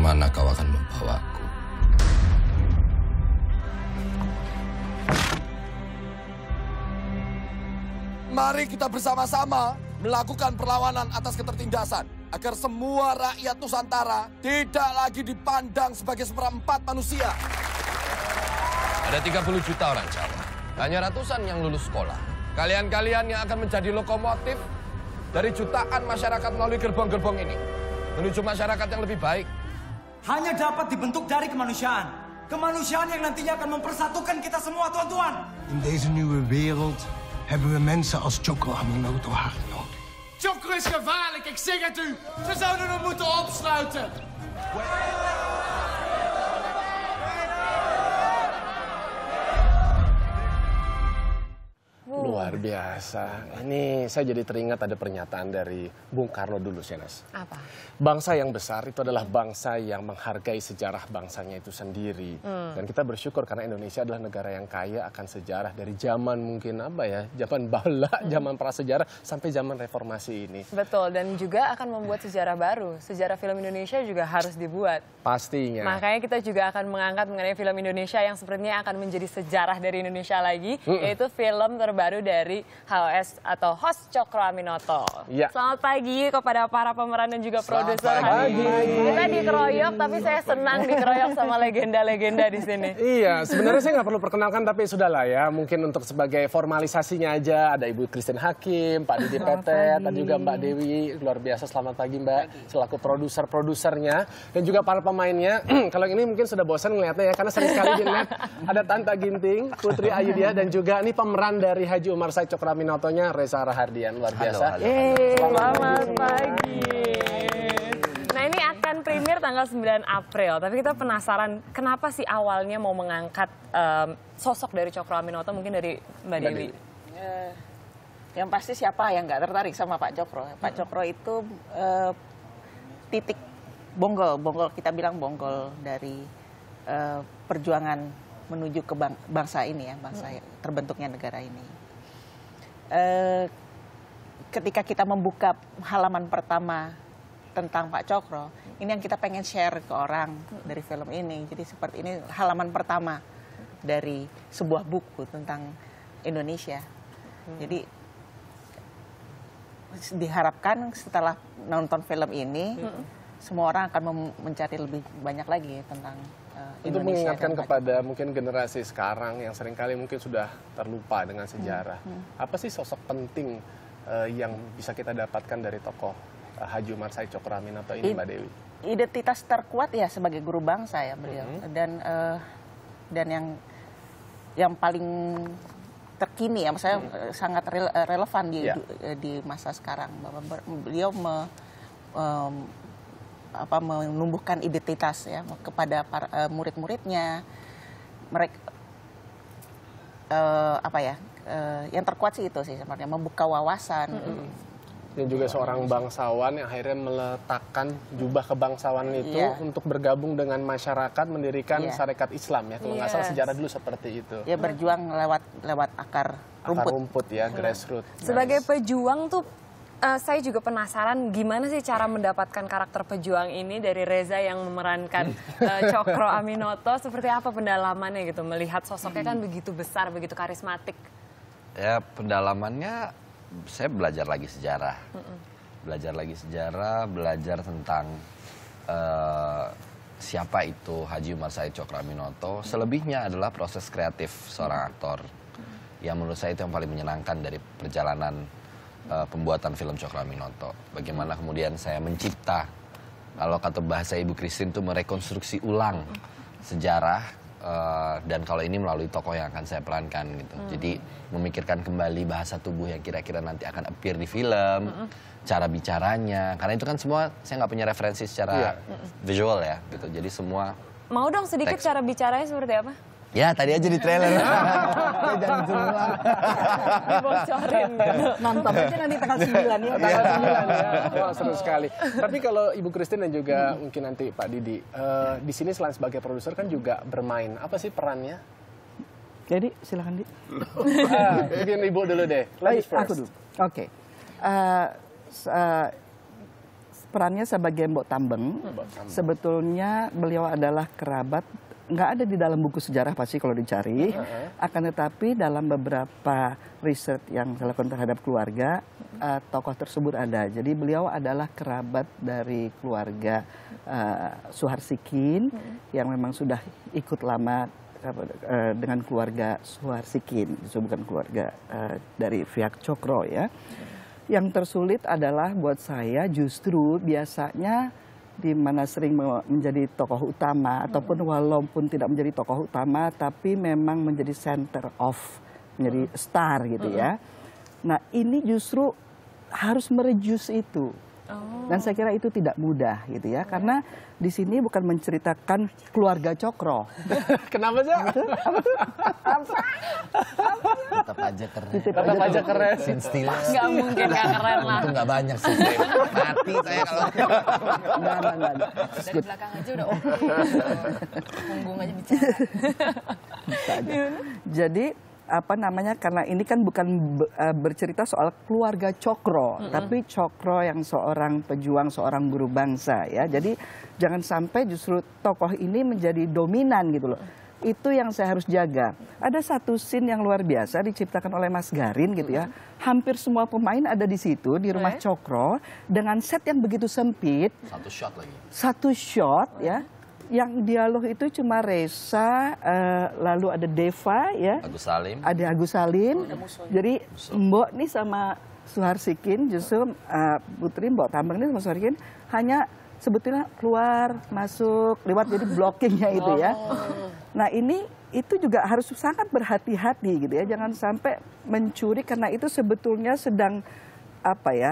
kemana kau akan membawaku. Mari kita bersama-sama melakukan perlawanan atas ketertindasan agar semua rakyat Nusantara tidak lagi dipandang sebagai seperempat manusia. Ada 30 juta orang Jawa, hanya ratusan yang lulus sekolah. Kalian-kalian yang akan menjadi lokomotif dari jutaan masyarakat melalui gerbong-gerbong ini menuju masyarakat yang lebih baik. Hanya dapat dibentuk dari kemanusiaan. Kemanusiaan yang nantinya akan mempersatukan kita semua, tuan-tuan. In deze nieuwe wereld hebben we mensen als Chokro Aminoto hard nodig. Chokro is gevaarlijk, ik zeg het u. Ze zouden hem moeten opsluiten. Luar biasa. Ini saya jadi teringat ada pernyataan dari Bung Karno dulu, Shenas. Apa? Bangsa yang besar itu adalah bangsa yang menghargai sejarah bangsanya itu sendiri. Dan kita bersyukur karena Indonesia adalah negara yang kaya akan sejarah dari zaman mungkin zaman bala, zaman prasejarah sampai zaman reformasi ini. Betul, dan juga akan membuat sejarah baru. Sejarah film Indonesia juga harus dibuat. Pastinya. Makanya kita juga akan mengangkat mengenai film Indonesia yang sepertinya akan menjadi sejarah dari Indonesia lagi, yaitu film terbaru dari HOS atau Host Chokro Aminoto. Ya. Selamat pagi kepada para pemeran dan juga produser hari ini. Kita dikeroyok, tapi saya senang dikeroyok sama legenda-legenda di sini. Iya, sebenarnya saya nggak perlu perkenalkan, tapi sudahlah ya. Mungkin untuk sebagai formalisasinya aja, ada Ibu Christine Hakim, Pak Didi Petet, dan juga Mbak Dewi. Luar biasa, selamat pagi Mbak. Selaku produser-produsernya, dan juga para pemainnya. Kalau ini mungkin sudah bosan ngeliatnya ya, karena sering sekali di net. Ada Tanta Ginting, Putri Ayudhya, dan juga ini pemeran dari Haji Umar Said Chokro Aminoto-nya Reza Rahardian. Luar biasa. Selamat pagi. Nah, ini akan premier tanggal 9 April, tapi kita penasaran kenapa sih awalnya mau mengangkat sosok dari Chokro Aminoto, mungkin dari Mbak Dewi. Yang pasti siapa yang nggak tertarik sama Pak Chokro? Pak Chokro itu titik bonggol kita bilang bonggol dari perjuangan menuju ke bangsa ini ya, bangsa terbentuknya negara ini. Ketika kita membuka halaman pertama tentang Pak Chokro, ini yang kita pengen share ke orang dari film ini. Jadi seperti ini halaman pertama dari sebuah buku tentang Indonesia. Jadi diharapkan setelah nonton film ini, semua orang akan mencari lebih banyak lagi tentang Itu Indonesia. mengingatkan kepada mungkin generasi sekarang yang seringkali mungkin sudah terlupa dengan sejarah. Apa sih sosok penting yang bisa kita dapatkan dari tokoh Haji Umar Said Chokro Aminoto ini, Mbak Dewi? Identitas terkuat ya sebagai guru bangsa ya beliau. Dan yang paling terkini ya, maksudnya sangat relevan di masa sekarang, bahwa beliau menumbuhkan identitas ya kepada para murid-muridnya. Mereka yang terkuat sih itu sih sebenarnya, membuka wawasan. Dan juga seorang bangsawan yang akhirnya meletakkan jubah kebangsawan itu untuk bergabung dengan masyarakat, mendirikan Sarekat Islam ya. Kalau nggak salah sejarah dulu seperti itu. Ya, berjuang lewat akar rumput ya, grassroots. Sebagai pejuang tuh, saya juga penasaran gimana sih cara mendapatkan karakter pejuang ini dari Reza yang memerankan Chokro Aminoto. Seperti apa pendalamannya gitu, melihat sosoknya kan begitu besar, begitu karismatik. Ya, pendalamannya saya belajar lagi sejarah. Belajar tentang siapa itu Haji Umar Said Chokro Aminoto. Selebihnya adalah proses kreatif seorang aktor yang menurut saya itu yang paling menyenangkan dari perjalanan pembuatan film Chokro Aminoto. Bagaimana kemudian saya mencipta, kalau kata bahasa Ibu Christine itu merekonstruksi ulang sejarah, dan kalau ini melalui tokoh yang akan saya perankan gitu. Jadi memikirkan kembali bahasa tubuh yang kira-kira nanti akan appear di film, cara bicaranya, karena itu kan semua saya nggak punya referensi secara visual ya gitu. Jadi semua mau dong sedikit cara bicaranya seperti apa? Ya, tadi aja di trailer. Jangan dibocorin. Nonton aja nanti tanggal 9 ya. Tanggal 9 ya. Wah, seru sekali. Tapi kalau Ibu Christine dan juga mungkin nanti Pak Didi, di sini selain sebagai produser kan juga bermain. Apa sih perannya? Jadi silakan Di. Mungkin Ibu dulu deh. Ladies first. Aku dulu. Oke. perannya sebagai Mbok Tambeng. Sebetulnya beliau adalah kerabat, nggak ada di dalam buku sejarah pasti kalau dicari. Akan tetapi dalam beberapa riset yang saya lakukan terhadap keluarga, tokoh tersebut ada. Jadi beliau adalah kerabat dari keluarga Suharsikin yang memang sudah ikut lama dengan keluarga Suharsikin, bukan keluarga dari pihak Cokro ya. Yang tersulit adalah buat saya justru biasanya di mana sering menjadi tokoh utama ataupun walaupun tidak menjadi tokoh utama tapi memang menjadi center of, menjadi star gitu ya. Nah ini justru harus merejus itu. Dan saya kira itu tidak mudah gitu ya, karena di sini bukan menceritakan keluarga Cokro. Kenapa sih? Tetap aja keren. Tetap aja keren. Scene stealer. Nggak mungkin nggak keren lah. Itu nggak banyak sih. Mati saya kalau. Nggak. Dari belakang aja udah oke. Punggung aja bicara. Jadi apa namanya, karena ini kan bukan bercerita soal keluarga Cokro, tapi Cokro yang seorang pejuang, seorang guru bangsa ya. Jadi jangan sampai justru tokoh ini menjadi dominan gitu loh. Itu yang saya harus jaga. Ada satu scene yang luar biasa diciptakan oleh Mas Garin gitu ya. Hampir semua pemain ada di situ di rumah Cokro dengan set yang begitu sempit. Satu shot lagi. Satu shot ya. Yang dialog itu cuma Reza, lalu ada Deva ya. Agus Salim. Ada Agus Salim. Jadi Mbok nih sama Suharsikin, justru Putri Mbok Tambeng nih sama Suharsikin hanya sebetulnya keluar, masuk, lewat, jadi blockingnya itu ya. Nah ini itu juga harus sangat berhati-hati gitu ya. Jangan sampai mencuri karena itu sebetulnya sedang apa ya,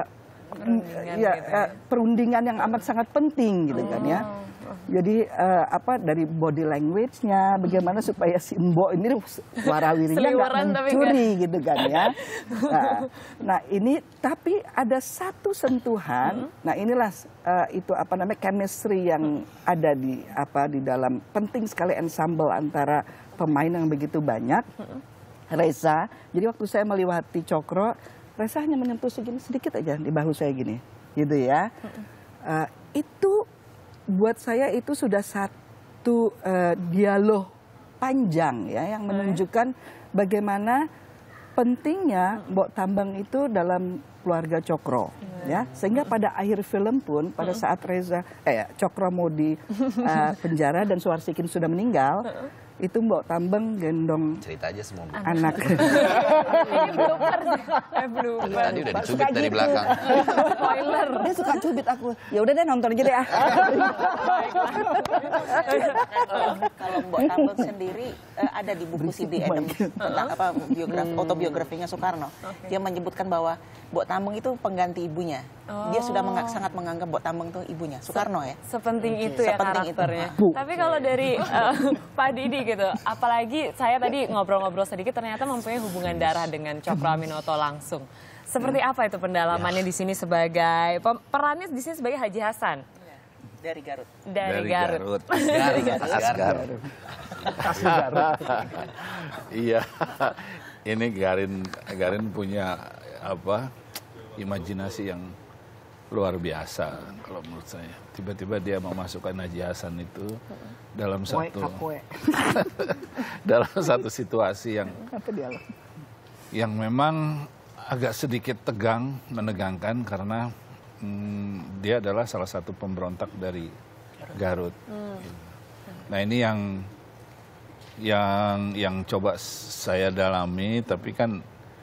perundingan yang amat sangat penting gitu kan ya. Jadi apa dari body language-nya, bagaimana supaya si Mbok ini warawirinya nggak mencuri gitu kan ya. Nah ini tapi ada satu sentuhan. Nah inilah itu apa namanya chemistry yang ada di dalam, penting sekali ensemble antara pemain yang begitu banyak. Reza, jadi waktu saya melewati Cokro, Reza hanya menyentuh segini sedikit aja di bahu saya gini, gitu ya. Itu buat saya itu sudah satu dialog panjang ya yang menunjukkan bagaimana pentingnya Mbok Tambeng itu dalam keluarga Cokro ya, sehingga pada akhir film pun pada saat Cokro mau di penjara dan Suharsikin sudah meninggal, itu Mbok Tambeng gendong cerita aja semua anak. Blooper. Tadi udah dicubit dari belakang. Spoiler. Dia suka cubit aku. Ya udah deh nonton aja deh ah. Kalau Mbok Tambeng sendiri ada di buku C.D. Adams tentang autobiografinya Soekarno. Dia menyebutkan bahwa Mbok Tambeng itu pengganti ibunya. Dia sudah sangat menganggap Mbok Tambeng itu ibunya Soekarno ya. Sepenting itu ya karakternya. Tapi kalau dari Pak Didi gitu, apalagi saya tadi ngobrol-ngobrol sedikit ternyata mempunyai hubungan darah dengan Cokro Aminoto langsung. Seperti apa itu pendalamannya di sini sebagai perannya di sini sebagai Haji Hasan? Dari Garut. Dari Garut. Garut. Iya. Ini Garin punya imajinasi yang luar biasa kalau menurut saya. Tiba-tiba dia memasukkan Haji Hasan itu dalam satu situasi yang memang agak sedikit menegangkan karena dia adalah salah satu pemberontak dari Garut. Nah ini yang coba saya dalami, tapi kan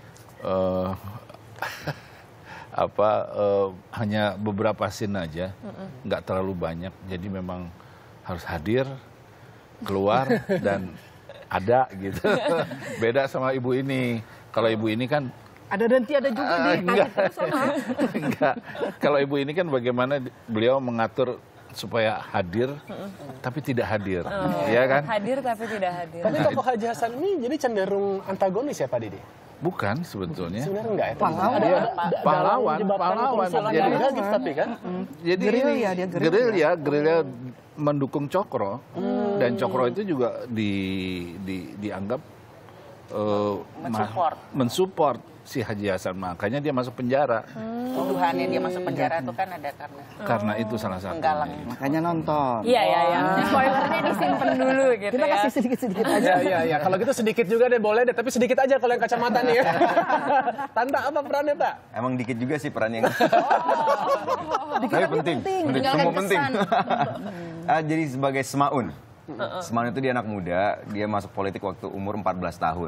hanya beberapa scene aja, nggak terlalu banyak. Jadi memang harus hadir, keluar dan ada gitu. Beda sama ibu ini. Kalau ibu ini kan ada dan tiada juga enggak. Kalau ibu ini kan bagaimana beliau mengatur supaya hadir tapi tidak hadir, ya kan? Hadir tapi tidak hadir. Tapi tokoh Haji Hasan ini jadi cenderung antagonis ya Pak Didi? Bukan sebetulnya. Sebenarnya enggak ya. Pahlawan. Jadi gitu tapi kan. Jadi gerilya mendukung Cokro dan Cokro itu juga dianggap mensupport si Haji Hasan, makanya dia masuk penjara. tuduhannya dia masuk penjara itu kan ada Karena itu salah satu. penggalang. Makanya nonton. Iya. Spoilernya disimpan dulu gitu Kita ya. kasih sedikit-sedikit aja. Iya. Kalau gitu sedikit juga deh, boleh deh. Tapi sedikit aja kalau yang kacamata nih ya. Tante, apa perannya, Pak? Emang dikit juga sih perannya. Tapi penting. Semua penting. Jadi sebagai Semaun. Semaun itu dia anak muda, dia masuk politik waktu umur 14 tahun.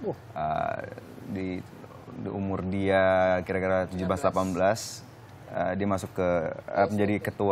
Di umur dia kira-kira 17-18, dia masuk ke menjadi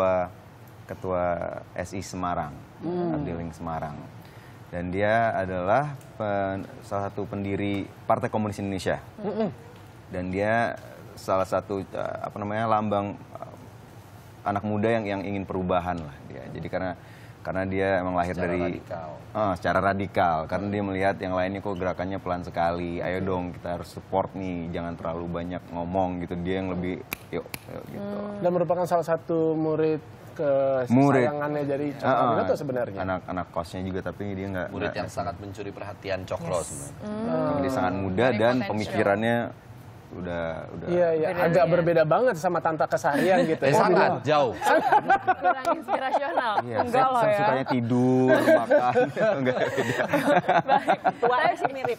ketua SI Semarang, Abdeling Semarang. Dan dia adalah salah satu pendiri Partai Komunis Indonesia. Dan dia salah satu lambang anak muda yang ingin perubahan lah dia. Jadi karena dia emang lahir secara radikal, karena dia melihat yang lainnya kok gerakannya pelan sekali. Ayo dong, kita harus support nih, jangan terlalu banyak ngomong gitu. Dia yang lebih yuk gitu. Dan merupakan salah satu murid kesayangannya dari Cokro Aminoto sebenarnya. Anak kosnya juga, tapi dia nggak. Murid yang sangat mencuri perhatian Cokro sebenarnya. Dia sangat muda dan pemikirannya udah Iya, agak berbeda banget sama Tante keseharian gitu. Sangat jauh. Kurang inspirasional. Enggak loh ya. Sukanya tidur, makan. Enggak beda. Tuanya sih mirip.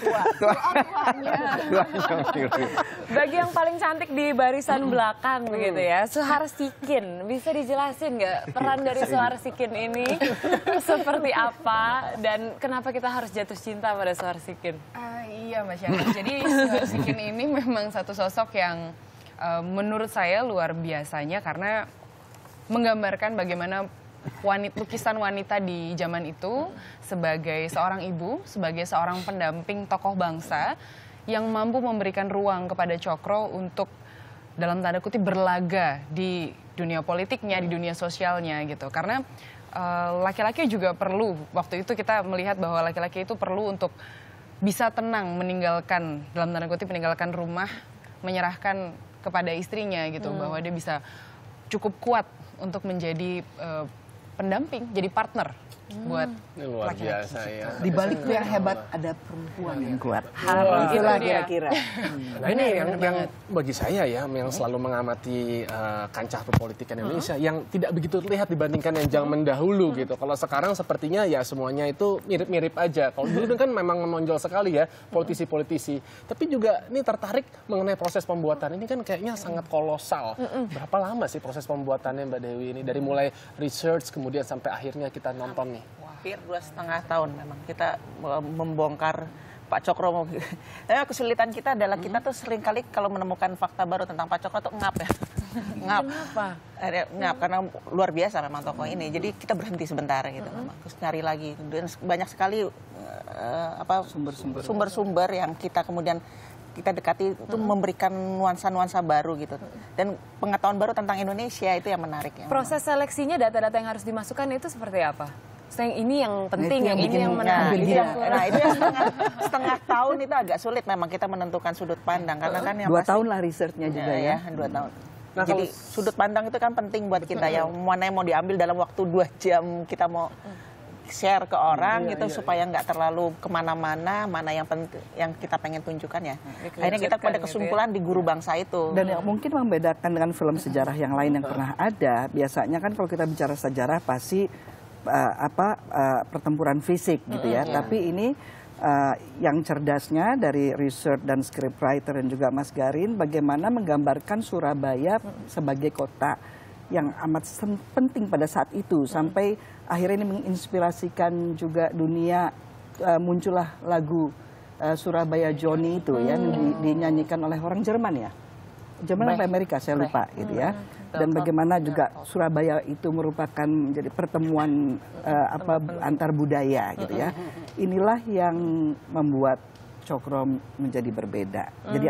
Tuanya mirip. Bagi yang paling cantik di barisan belakang begitu ya, Suhar Sikin. Bisa dijelasin nggak peran dari Suhar Sikin ini seperti apa dan kenapa kita harus jatuh cinta pada Suhar Sikin? Iya Mas Yana. Jadi Suhar Sikin ini memang satu sosok yang menurut saya luar biasanya karena menggambarkan bagaimana lukisan wanita di zaman itu sebagai seorang ibu, sebagai seorang pendamping tokoh bangsa yang mampu memberikan ruang kepada Cokro untuk dalam tanda kutip berlaga di dunia politiknya, di dunia sosialnya gitu. Karena laki-laki juga perlu, waktu itu kita melihat bahwa laki-laki itu perlu untuk bisa tenang meninggalkan, dalam tanda kutip meninggalkan rumah, menyerahkan kepada istrinya gitu, bahwa dia bisa cukup kuat untuk menjadi pendamping, jadi partner buat luar biasa ya. Di balik yang hebat ada perempuan yang kuat. Itulah kira-kira. Nah ini yang bagi saya ya, yang selalu mengamati kancah perpolitikan Indonesia, yang tidak begitu terlihat dibandingkan yang zaman dahulu gitu. Kalau sekarang sepertinya ya semuanya itu mirip-mirip aja. Kalau dulu kan memang menonjol sekali ya politisi-politisi. Tapi juga ini tertarik mengenai proses pembuatan ini kan kayaknya sangat kolosal. Berapa lama sih proses pembuatannya Mbak Dewi ini? Dari mulai research kemudian sampai akhirnya kita nonton nih. Hampir 2,5 tahun memang kita membongkar Pak Cokro. Kesulitan kita adalah kita tuh sering kali kalau menemukan fakta baru tentang Pak Cokro tuh ngap ya. Ngap. Kenapa? Ngap karena luar biasa memang tokoh ini. Jadi kita berhenti sebentar gitu memang. Terus nyari lagi. Dan banyak sekali sumber-sumber yang kita kemudian kita dekati itu memberikan nuansa-nuansa baru gitu. Dan pengetahuan baru tentang Indonesia itu yang menarik. Proses seleksinya, data-data yang harus dimasukkan itu seperti apa? Yang ini yang penting, yang ini yang menarik. Nah itu yang setengah tahun itu agak sulit memang kita menentukan sudut pandang. Karena kan yang 2 tahun lah researchnya juga ya. 2 tahun. Nah, jadi sudut pandang itu kan penting buat kita ya. Mana yang mau diambil dalam waktu 2 jam kita mau share ke orang gitu supaya nggak terlalu kemana-mana, mana yang penting yang kita pengen tunjukkan ya. Akhirnya kita pada kesimpulan di Guru Bangsa itu. Dan yang mungkin membedakan dengan film sejarah yang lain yang pernah ada, biasanya kan kalau kita bicara sejarah pasti pertempuran fisik gitu ya. Tapi ini yang cerdasnya dari research dan scriptwriter dan juga Mas Garin bagaimana menggambarkan Surabaya sebagai kota yang amat penting pada saat itu sampai akhirnya ini menginspirasikan juga dunia. Muncullah lagu Surabaya Johnny itu ya dinyanyikan oleh orang Jerman ya. Jerman atau Amerika saya lupa gitu ya. Dan bagaimana juga Surabaya itu merupakan menjadi pertemuan antar budaya gitu ya. Inilah yang membuat Cokro menjadi berbeda. Jadi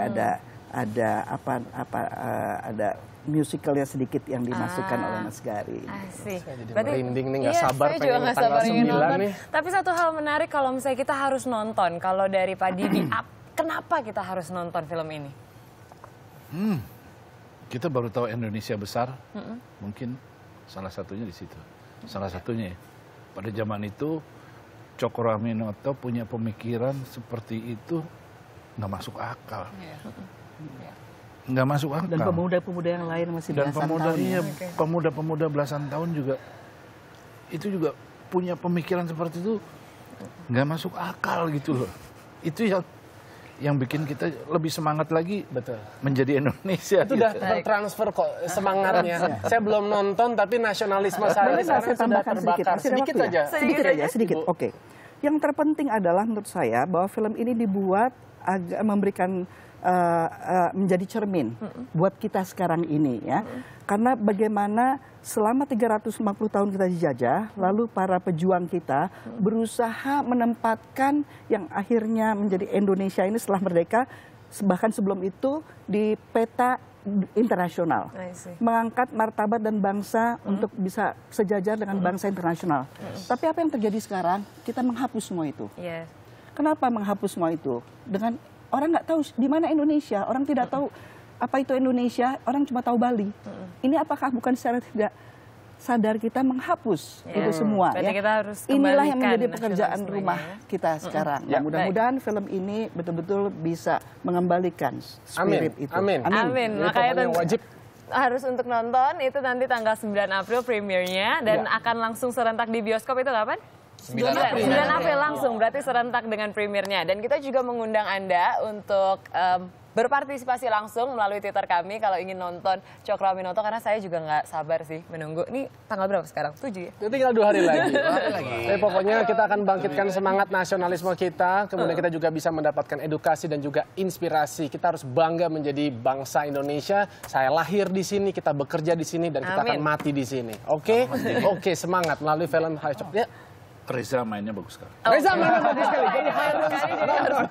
ada musicalnya sedikit yang dimasukkan oleh Mas Gari. Asik. Berarti merinding nih, nggak sabar pengen tanggal 9 nih. Tapi satu hal menarik kalau misalnya kita harus nonton, kalau dari Pak Didi, kenapa kita harus nonton film ini? Kita baru tahu Indonesia besar, mungkin salah satunya di situ. Salah satunya ya, pada zaman itu Cokro Aminoto punya pemikiran seperti itu nggak masuk akal. nggak masuk akal. Dan pemuda-pemuda yang lain masih Dan belasan tahun. iya, pemuda-pemuda belasan tahun juga itu juga punya pemikiran seperti itu, nggak masuk akal gitu loh. Itu yang bikin kita lebih semangat lagi menjadi Indonesia. Itu udah tertransfer kok semangatnya. Saya belum nonton tapi nasionalisme saya sekarang sudah terbakar. Sedikit aja. Sedikit. Oke. Yang terpenting adalah menurut saya bahwa film ini dibuat agak memberikan menjadi cermin buat kita sekarang ini ya. Karena bagaimana selama 350 tahun kita dijajah, lalu para pejuang kita berusaha menempatkan yang akhirnya menjadi Indonesia ini setelah merdeka, bahkan sebelum itu di peta internasional. Mengangkat martabat dan bangsa untuk bisa sejajar dengan bangsa internasional. Tapi apa yang terjadi sekarang? Kita menghapus semua itu. Kenapa menghapus semua itu? Dengan orang nggak tahu di mana Indonesia, orang tidak tahu apa itu Indonesia, orang cuma tahu Bali. Ini apakah bukan secara tidak sadar kita menghapus itu semua? Ya? Kita harus inilah yang menjadi pekerjaan rumah kita sekarang. Nah, mudah-mudahan film ini betul-betul bisa mengembalikan spirit itu. Amin. Makanya wajib harus untuk nonton itu nanti tanggal 9 April premiernya dan akan langsung serentak di bioskop itu kapan? 9 April langsung, berarti serentak dengan premiernya. Dan kita juga mengundang Anda untuk berpartisipasi langsung melalui Twitter kami kalau ingin nonton Cokro Aminoto, karena saya juga nggak sabar sih menunggu. Ini tanggal berapa sekarang? 7 ya? Tinggal 2 hari lagi. Tapi pokoknya kita akan bangkitkan semangat nasionalisme kita, kemudian kita juga bisa mendapatkan edukasi dan juga inspirasi. Kita harus bangga menjadi bangsa Indonesia. Saya lahir di sini, kita bekerja di sini, dan kita akan mati di sini. Oke? Oke, semangat melalui film Hayo Cokro. Reza mainnya bagus sekali. Reza mainnya bagus sekali. Jadi harus